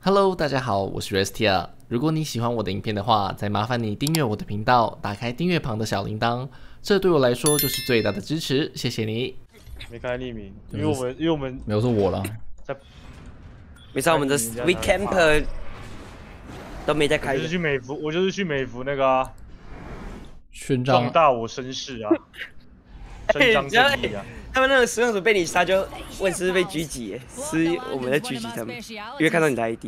Hello， 大家好，我是 Restia。如果你喜欢我的影片的话，再麻烦你订阅我的频道，打开订阅旁的小铃铛，这对我来说就是最大的支持，谢谢你。 没开匿名，因为我们没有说我了， 没事，我们的 Weekend 都没在开。 我就是去美孚那个啊， 勋章壮大我身世啊，伸张正义啊。 他们那个实况组被你杀就问是不是被狙击，是我们在狙击他们，因为看到你的 ID。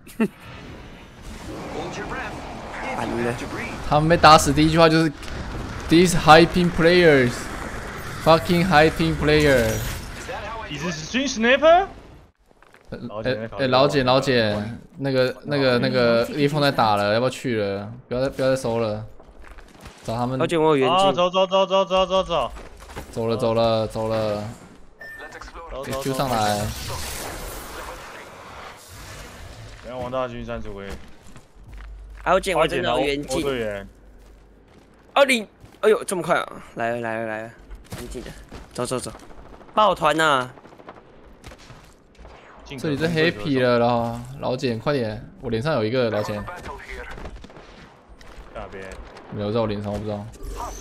啊你呢？ 他们被打死第一句话就是 These hyping players, fucking hyping player。 Is this stream sniper？ 老姐，那个立峰在打了，要不要去了？不要再收了，找他们。 老姐，我有远近。 走。 走了。Q 上来。 等下王大军30位。 老姐，我真的有远近。 队员。 哎呦，这么快啊！来了，远近的，走，抱团呐！ 这里是黑皮了啦，老简，快点！我脸上有一个老简。 那边。 没有在我脸上，我不知道。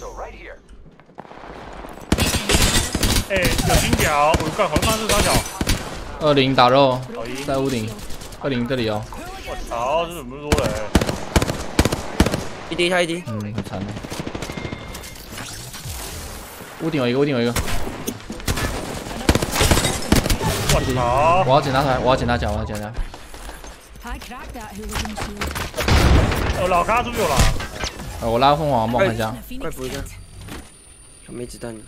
有金条，我干，好像是三角。 20打肉，在屋顶。20这里哦。 我操，这怎么多人？ 一滴， 很惨。屋顶有一个。 我操！ 我要捡他台，我要捡他。 老咖是不是有了？ 我拉凤凰梦看一下。 快扶一下，没子弹了。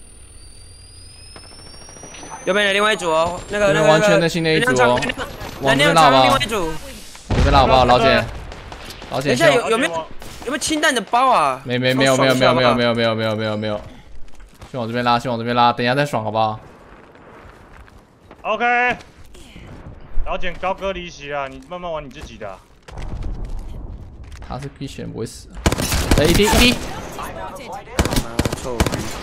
右边的另外一组哦，那个完全的新的一组哦。往这边拉吧。 另外一组。 这边拉好不好，老姐？ 等一下有没有氢弹的包啊？ 没有。先往这边拉，等一下再爽好不好 ？OK。老简高歌离席啊，你慢慢玩你自己的。 他是必选不会死。一滴。 臭。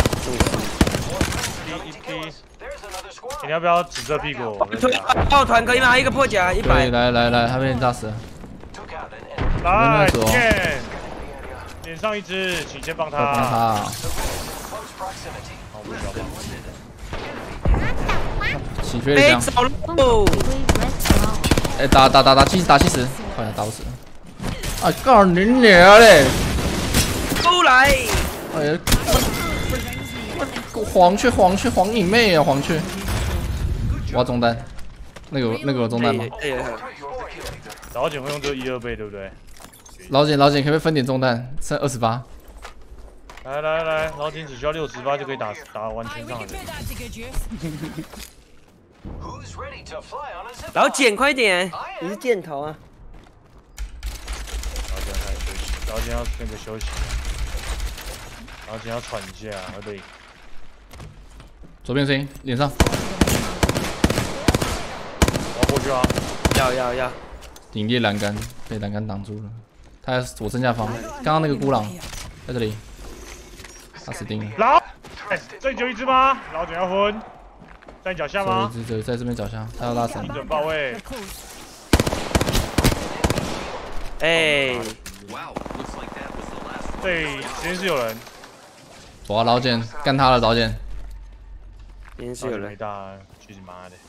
你要不要指着屁股？ 抱团可以吗？还有一个破甲100。 来，他被人炸死了。 来，脸上一只，请先帮他。 好， 我不要帮。 起飞了。 走喽！ 打70，快点打不死。啊，告你娘嘞！ 出来！ 哎呀，黄你妹啊，黄雀！我要中弹，那个有中弹吗？ 老简会用这个1、2倍，对不对？ 老简，可不可以分点中弹？剩28。 来，老简只需要68就可以打完全上了。 老简快点，你是箭头啊！ 老简要那个休息，老简要喘一下，对。 左边声音，脸上。 我要过去啊！ 要。 顶裂栏杆被栏杆挡住了，他在左正下方。刚刚那个孤狼在这里，他死定了。 这里就一只吗？老简要昏，在你脚下吗？ 一只在这边脚下，他要拉绳。 精准爆位。 哎。 对，实验室有人。 哇，老简干他了，老简。 实验室有人。 没大，去你妈的！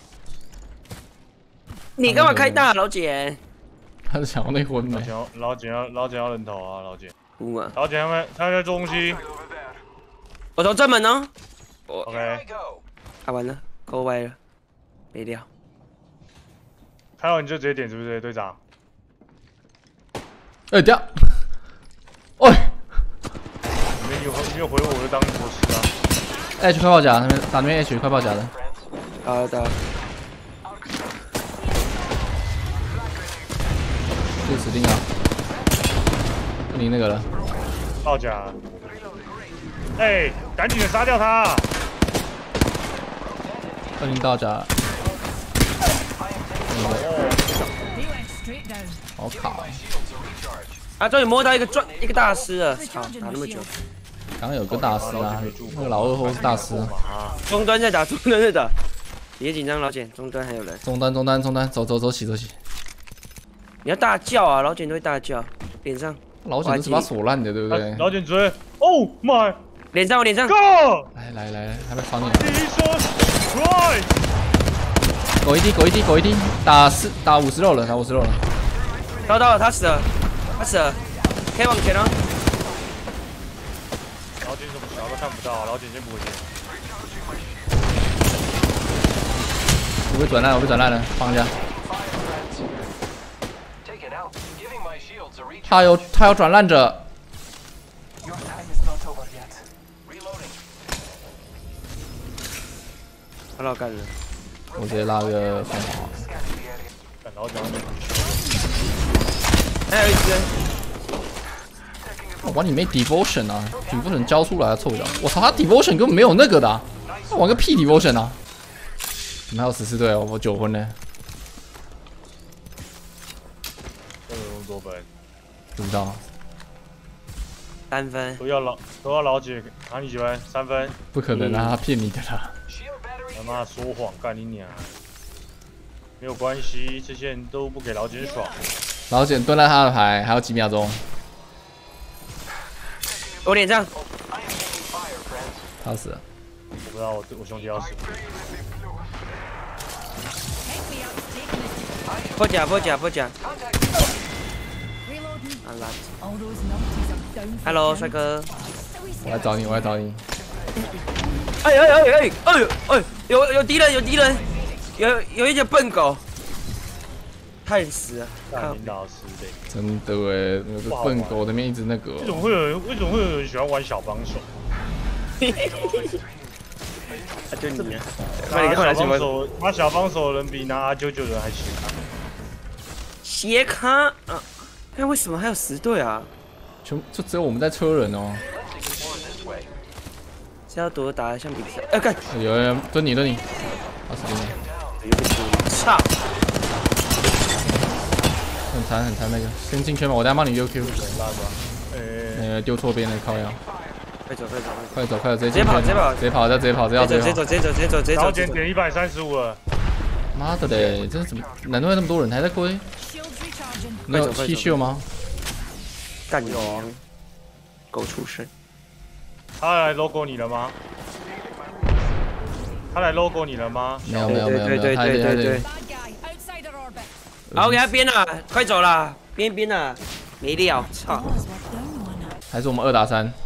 你干嘛开大，老简？ 他是想要内昏没？ 老简要人头啊，老简。 啊！ 老简他在做东西。 我从正门呢。 OK。 完了，够歪了，没掉。 看到你就直接点，是不是，队长？ 掉。喂。 你没有回我就当博士啊。 H 快爆甲那边打那边 H 快爆甲的。 打。 这死定了，你那个了。 爆甲。赶紧的杀掉他。 20到甲。好卡。 终于摸到一个大师了，操，打那么久。 刚刚有个大师啊，那个老二后是大师。 中端在打，别紧张，老简，中端还有人。 中端，走起。 你要大叫啊，老简都会大叫，脸上。 老简都是把锁烂的，对不对？ 老简追 ，Oh my， 脸上我脸上。 Go！ 来，还没防你。 Jesus Christ！ 狗一滴，打50肉了，打50肉了。 到了，他死了，可以往前哦。 老简怎么小都看不到，老简先补血。 我被转烂了，放一下。他有转烂者。 他老干了。 我直接拉个凤凰。 老简。 还有一只。 我玩你没 devotion 啊 ，devotion 交出来啊，臭脚！我操，他 devotion 根本没有那个的、啊，他玩个屁 devotion 啊！你们还有14队哦，我9分呢。 都有那么多分？ 不知道。 3分。 都要老姐拿你几分？3分？ 不可能啊，他骗你的啦！ 他妈说谎，干你娘！没有关系，这些人都不给老简爽。 老简蹲在他的牌，还有几秒钟。 我脸上。 他死了。 我不知道我兄弟要死。 破甲。Hello， 帅哥。 我来找你。 哎！有敌人，有一只笨狗，太死了！ 干你老师的！ 真的哎，那个笨狗那边一直那个。 为什么会有人喜欢玩小帮手？ 就你啊！ 拿小帮手的人比拿阿啾的人还强。 斜卡啊！那为什么还有10队啊？ 就只有我们在车人哦。 是要多打像比赛？干！ 有人蹲你，20点。 操！ 很残那个，先进圈吧，我等下帮你 UQ。丢错边了，靠腰。快走，直接跑，直接跑， 老简点135了。 妈的嘞，这是怎么？难道会那么多人还在归？你有7秀吗？ 干你哦！狗畜生！ 他来 logo 你了吗？ 没有， 对。好，给他编了，快走啦，编了，没料，操！ 还是我们2打3。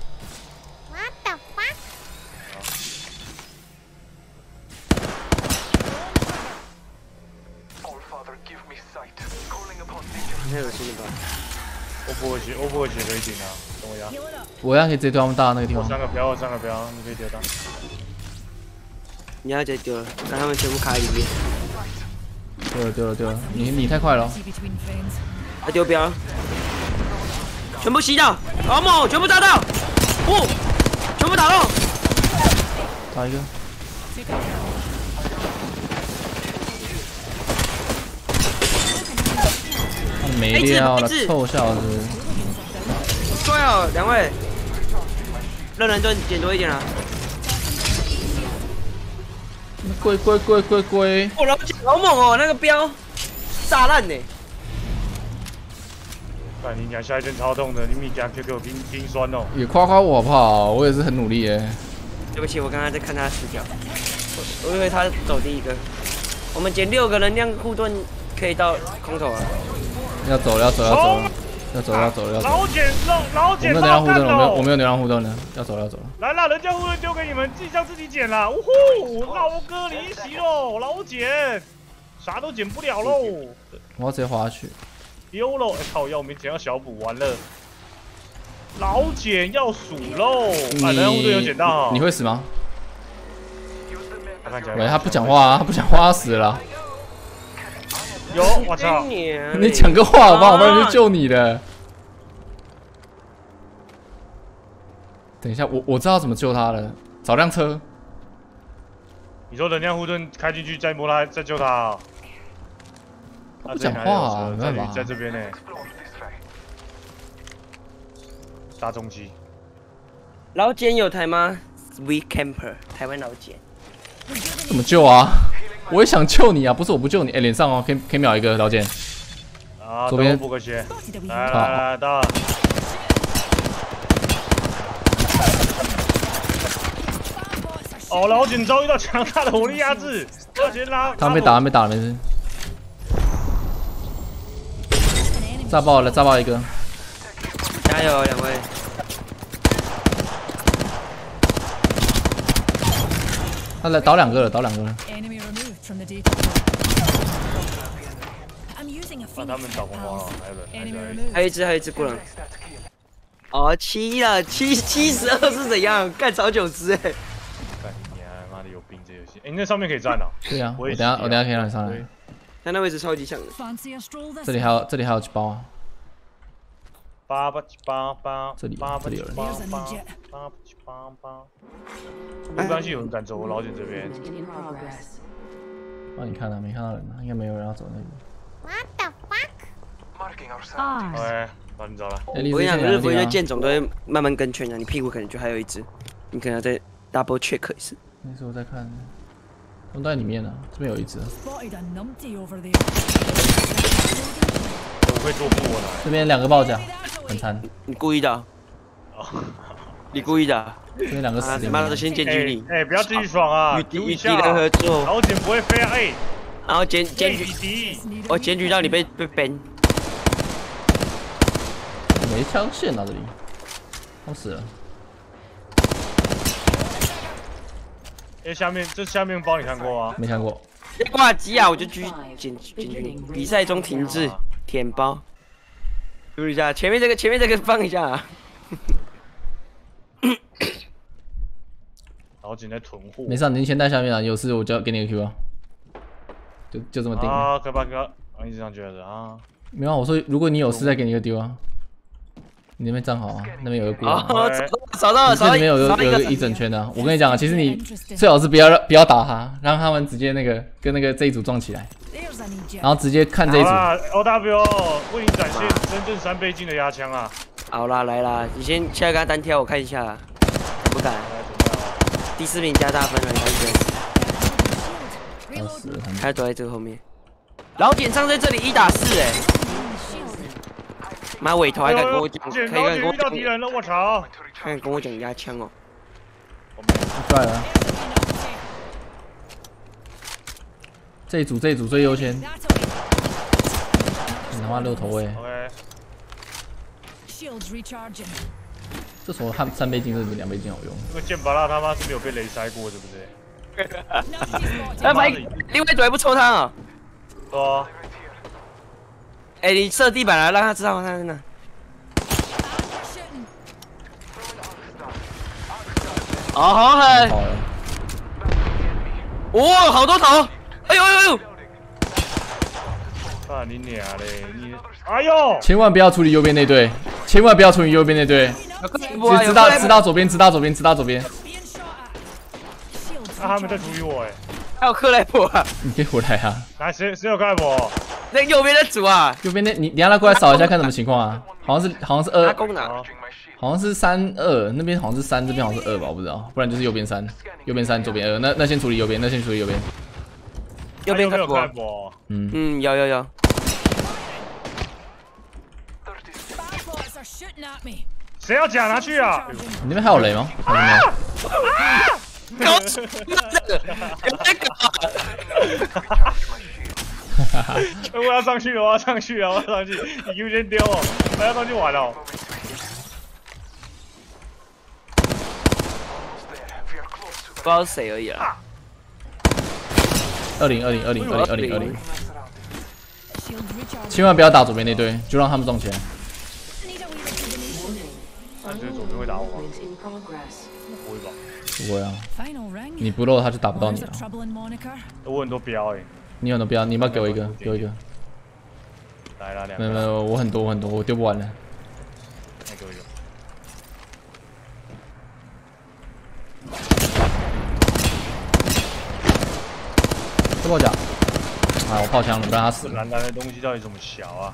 太恶心了吧！ 我不会血可以顶啊，等我压。 我要可以直接丢他们大那个地方。 我3个标，你可以丢到。 你要直接丢了，让他们全部卡在里面。 丢了，你太快了。 他丢标，全部吸到，好猛，全部炸到，全部打中。 打一个。没料了，臭小子！ 对哦，2位，热人盾捡多一点啊！ 龟！ 我老姐好猛哦，那个标炸烂呢！ 干你娘，下一阵超痛的，你米加 Q 给我冰酸哦！ 也夸我好不好？我也是很努力耶。 对不起，我刚刚在看他死掉，我以为他走第一个。我们捡6个能量护盾可以到空投了。要走了。 老简， 我没有能量护盾了，我没有能量护盾了，要走了。来啦，人家护盾丢给你们，自己捡啦！呜呼，老哥离席喽，老简，啥都捡不了喽。 我要直接滑下去。 丢喽！靠，要没捡到小补，完了。老简要数喽！能量护盾有捡到。 你会死吗？ 喂， 他不讲话啊，他死了。 有，我操！ 你讲个话好不好？我不然就救你了。等一下，我知道怎么救他了，找辆车。 你说能量护盾开进去再摸他，再救他啊？ 他不讲话啊，没办法。 在这边呢。大中机。 老简有台吗 ？Sweet Camper， 台湾老简。 怎么救啊？我也想救你啊，不是我不救你。脸上哦，可以秒一个老简。 啊， 左边补个血，来到。哦，老井遭遇到强大的火力压制，而且拉。 他被打，没事。炸爆了，炸爆一个。 加油，两位。 他来倒两个了。 把他们找光了， 还有一只过来。哦，72是怎样？干超9只哎！ 干你妈的有病这游戏！哎，那上面可以站哦。 对啊，我等下可以让你上来。 他那位置超级强的。 这里还有几包啊。 8， 这里有人。 没关系，有人敢走我老井这边。 帮你看了，没看到人，应该没有人要走那里。 What the fuck？ OK，把你找了。 我跟你讲，日服的剑种都会慢慢跟圈的，你屁股可能就还有一只，你可能要再 double check 一次。 那时候我在看，他们都在里面呢，这边有一只。 我会做不我的。 这边2个爆甲，很惨。 你故意的？哦，你故意的？ 这边2个死你妈的，先检举你！ 哎，不要继续爽啊！ 与敌人合作， 老井不会飞啊！哎， 然后检举，我检举到你被 ban。 没枪线啊，这里，好死了。 哎，这下面包你看过吗？ 没看过。 挂机啊，我就继续检举你。比赛中停滞，舔包。注意一下，前面这个放一下啊。 老井在囤货。 没事，你先带下面啊，有事我就给你个 Q 啊。就这么定。 啊，可吧，一直这样觉得啊。 没有，我说如果你有事再给你个丢啊。你那边站好啊，那边有个锅。 哦，找到了， 这里面有个一整圈的、啊。我跟你讲啊，其实你最好是不要打他，让他们直接跟这一组撞起来，然后直接看这一组。 OW 为你展现真正3倍镜的压枪啊！ 好啦，来啦，你现在跟他单挑，我看一下。不敢。第4名加大分了，你看这。他躲在这个后面。老点上在这里1打4哎。妈尾头还敢跟我讲，可以跟我讲敌人了，我操！还敢跟我讲压枪哦。 出来了。这一组最优先。你他妈6头哎！这时候3倍镜是比2倍镜好用。 这个剑拔拉他妈是没有被雷塞过，是不是？ 他妈，另外一组还不抽他啊？ 哦。 哎，你设地板了，让他知道他在哪。哦，好狠！哇，好多头！哎呦！ 啊你娘嘞！你，哎呦！ 千万不要处理右边那队，千万不要处理右边那队。直到左边。 那他们在处理我哎。 还有克莱普啊！ 你可以回来啊！ 来，谁有克莱普？ 那右边的组啊， 右边那你等下过来扫一下看什么情况啊？好像是2，好像是3-2，那边好像是3，这边好像是2吧，我不知道，不然就是右边3，左边2。那先处理右边， 右边有克莱普。 有。 谁要甲拿去啊？ 你那边还有雷吗？ 搞这个， 我要上去，你 Q 先丢哦，我要上去玩了。 不知道是谁而已啦。 20，千万不要打左边那队，就让他们撞起来。 你觉得左边会打我吗？不会吧？ 不会啊，你不漏他就打不到你了。 我很多标哎。 你有很多标，你要不要给我一个？ 来了2个。 没有，我很多，我丢不完了。 再给我一个。 这爆甲，我炮枪了，不让他死。 蓝蓝的东西到底怎么小啊？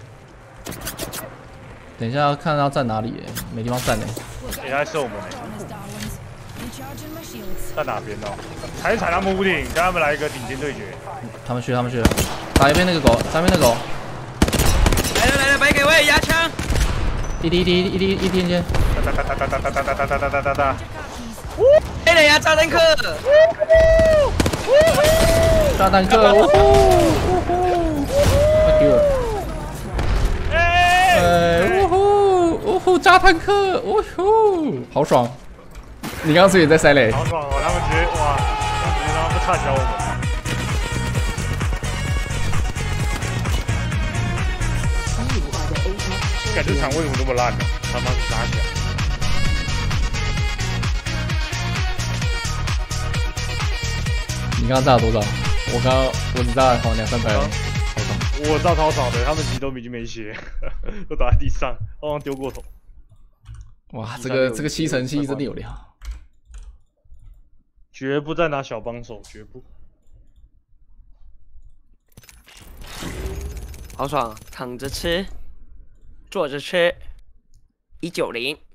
等一下要看他站哪里耶，没地方站嘞。 他在射我们呢。在哪边哦？踩他们屋顶，跟他们来一个顶尖对决。 他们去了，打一边那个狗，上面那个狗。 一滴先。 哎了呀，炸弹客！ 炸弹客！呜呼！炸弹客！呜呼！好爽！你刚刚是不是也在塞雷？ 好爽哦！他们直接哇，直接让他们差小我们。 感觉场为什么这么烂呢？他妈是傻小。 你刚刚炸了多少？我只炸了好200-300了，好爽。 我炸超少的，他们其实都已经没血，都打在地上，好像丢过头。 哇，这个吸尘器真的有料。 绝不再拿小帮手，绝不。 好爽，躺着吃，坐着吃，190。